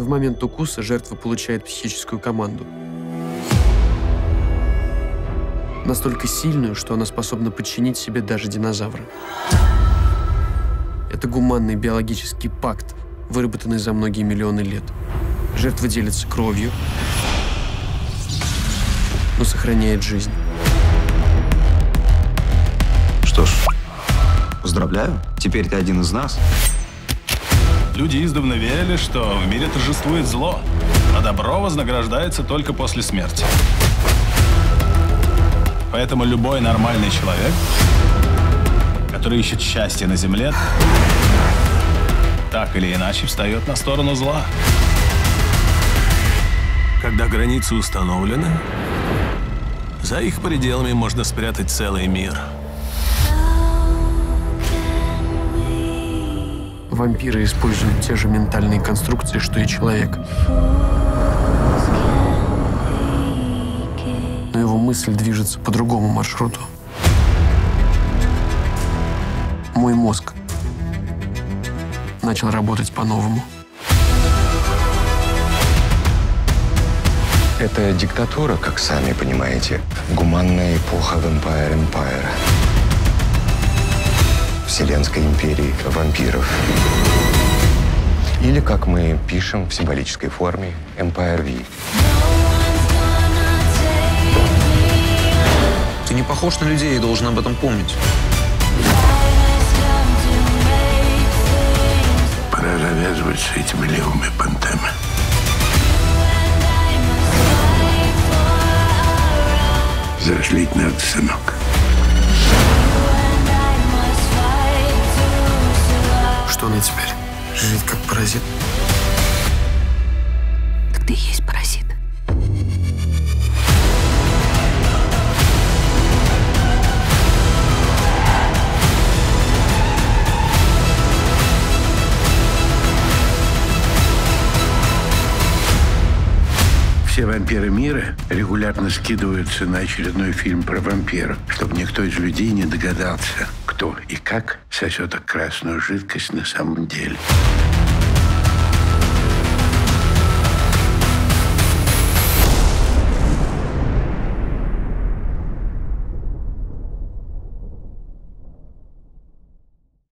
В момент укуса жертва получает психическую команду. Настолько сильную, что она способна подчинить себе даже динозавра. Это гуманный биологический пакт, выработанный за многие миллионы лет. Жертва делится кровью, но сохраняет жизнь. Что ж, поздравляю. Теперь ты один из нас. Люди издавна верили, что в мире торжествует зло, а добро вознаграждается только после смерти. Поэтому любой нормальный человек, который ищет счастье на земле, так или иначе встает на сторону зла. Когда границы установлены, за их пределами можно спрятать целый мир. Вампиры используют те же ментальные конструкции, что и человек. Но его мысль движется по другому маршруту. Мой мозг начал работать по-новому. Это диктатура, как сами понимаете. Гуманная эпоха Vampire Empire. Вселенской империи вампиров. Или, как мы пишем в символической форме, Empire V. Ты не похож на людей и должен об этом помнить. Пора завязывать с этими левыми понтами. Взрослеть надо, сынок. Что она теперь? Жить как паразит? Так ты и есть паразит. Все вампиры мира регулярно скидываются на очередной фильм про вампиров, чтобы никто из людей не догадался, кто и как сосет красную жидкость на самом деле.